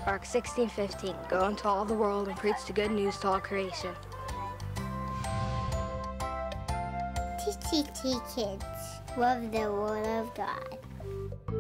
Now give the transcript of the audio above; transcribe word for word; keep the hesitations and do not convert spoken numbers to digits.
Mark sixteen fifteen. Go into all the world and preach the good news to all creation. T C T Kids love the Word of God.